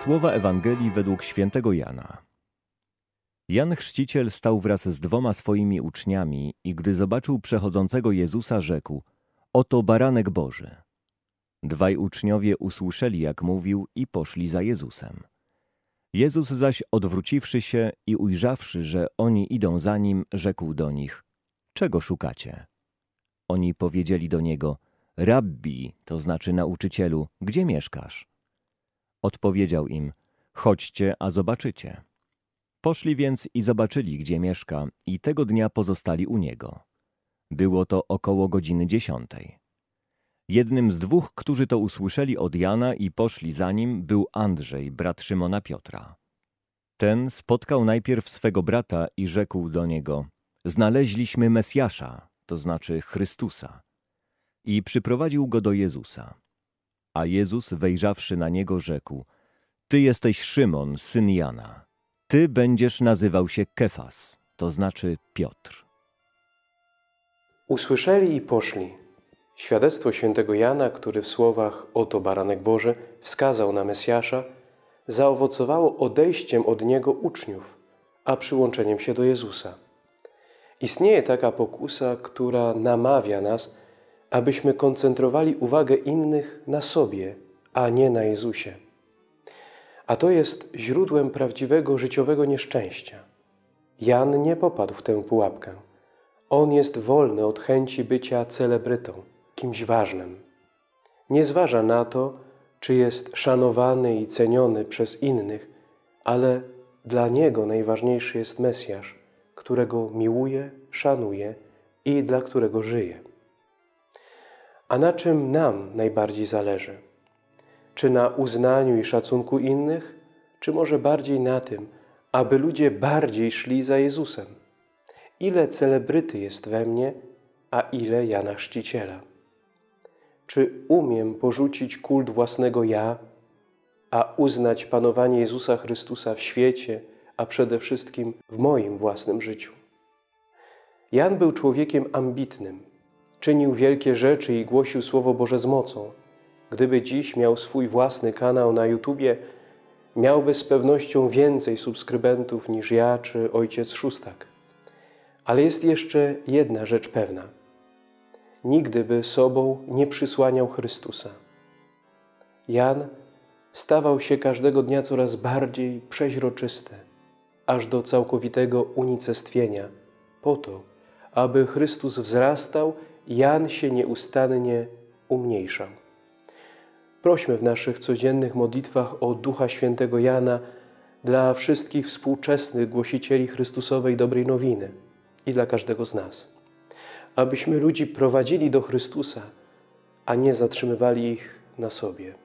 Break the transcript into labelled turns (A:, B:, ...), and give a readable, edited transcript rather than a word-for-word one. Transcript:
A: Słowa Ewangelii według świętego Jana. Jan Chrzciciel stał wraz z 2 swoimi uczniami i gdy zobaczył przechodzącego Jezusa, rzekł: oto baranek Boży. 2 uczniowie usłyszeli, jak mówił, i poszli za Jezusem. Jezus zaś, odwróciwszy się i ujrzawszy, że oni idą za Nim, rzekł do nich: czego szukacie? Oni powiedzieli do Niego: Rabbi, to znaczy nauczycielu, gdzie mieszkasz? Odpowiedział im: chodźcie, a zobaczycie. Poszli więc i zobaczyli, gdzie mieszka, i tego dnia pozostali u Niego. Było to około godziny 10. Jednym z 2, którzy to usłyszeli od Jana i poszli za Nim, był Andrzej, brat Szymona Piotra. Ten spotkał najpierw swego brata i rzekł do niego: znaleźliśmy Mesjasza, to znaczy Chrystusa. I przyprowadził go do Jezusa. A Jezus, wejrzawszy na niego, rzekł: ty jesteś Szymon, syn Jana. Ty będziesz nazywał się Kefas, to znaczy Piotr.
B: Usłyszeli i poszli. Świadectwo świętego Jana, który w słowach oto baranek Boży wskazał na Mesjasza, zaowocowało odejściem od Niego uczniów, a przyłączeniem się do Jezusa. Istnieje taka pokusa, która namawia nas, abyśmy koncentrowali uwagę innych na sobie, a nie na Jezusie. A to jest źródłem prawdziwego życiowego nieszczęścia. Jan nie popadł w tę pułapkę. On jest wolny od chęci bycia celebrytą, kimś ważnym. Nie zważa na to, czy jest szanowany i ceniony przez innych, ale dla niego najważniejszy jest Mesjasz, którego miłuje, szanuje i dla którego żyje. A na czym nam najbardziej zależy? Czy na uznaniu i szacunku innych, czy może bardziej na tym, aby ludzie bardziej szli za Jezusem? Ile celebryty jest we mnie, a ile Jana Chrzciciela? Czy umiem porzucić kult własnego ja, a uznać panowanie Jezusa Chrystusa w świecie, a przede wszystkim w moim własnym życiu? Jan był człowiekiem ambitnym, czynił wielkie rzeczy i głosił Słowo Boże z mocą. Gdyby dziś miał swój własny kanał na YouTubie, miałby z pewnością więcej subskrybentów niż ja czy ojciec Szóstak. Ale jest jeszcze jedna rzecz pewna. Nigdy by sobą nie przysłaniał Chrystusa. Jan stawał się każdego dnia coraz bardziej przeźroczysty, aż do całkowitego unicestwienia, po to, aby Chrystus wzrastał, Jan się nieustannie umniejszał. Prośmy w naszych codziennych modlitwach o Ducha Świętego Jana dla wszystkich współczesnych głosicieli Chrystusowej dobrej nowiny i dla każdego z nas, abyśmy ludzi prowadzili do Chrystusa, a nie zatrzymywali ich na sobie.